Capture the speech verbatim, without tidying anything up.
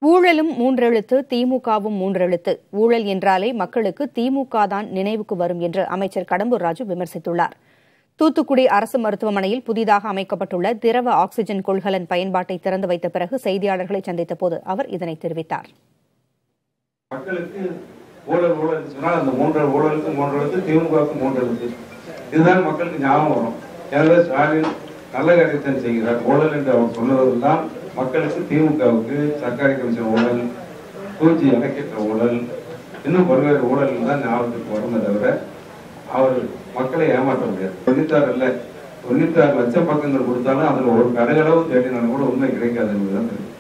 ஊழலும் மூன்றெழுத்து, திமுகவும் மூன்றெழுத்து. ஊழல் என்றாலே மக்களுக்கு திமுக தான் நினைவுக்கு வரும் என்று அமைச்சர் கடம்பூர் ராஜு விமர்சித்துள்ளார். தூத்துக்குடி அரசு மருத்துவமனையில் புதிதாக அமைக்கப்பட்டுள்ள திரவ ஆக்ஸிஜன் கொள்கலன் பயன்பாட்டை திறந்து வைத்த பிறகு செய்தியாளர்களை சந்தித்த போது அவர் இதனை தெரிவித்தார். மக்களுக்கு ஊழல் ஊழல் சொன்னால் அந்த மூன்று ஊழலுக்கு மூன்று எழுத்து, திமுகவுக்கு மூன்று எழுத்து, இதுதான் மக்களுக்கு ஞாபகம் வரும். எனவே ஸ்டாலின் நல்ல காரியத்தை செய்கிறார். ஊழல் என்று அவர் சொல்லுவதுதான் மக்களுக்கு திமுகவுக்கு சர்க்காரி கமிஷன் ஊழல், தூச்சி இலக்கின்ற ஊழல், இன்னும் பல்வேறு ஊழல் தான் ஞாபகத்துக்கு வருமே தவிர அவர் மக்களை ஏமாற்ற முடியாது. தொண்ணூத்தாறு இல்ல தொண்ணூத்தி ஆறு லட்சம் பக்கங்கள் கொடுத்தாலும் அதுல ஒரு கடுகளவு தேடினாலும் கூட உண்மை கிடைக்காது என்பதுதான் தெரியும்.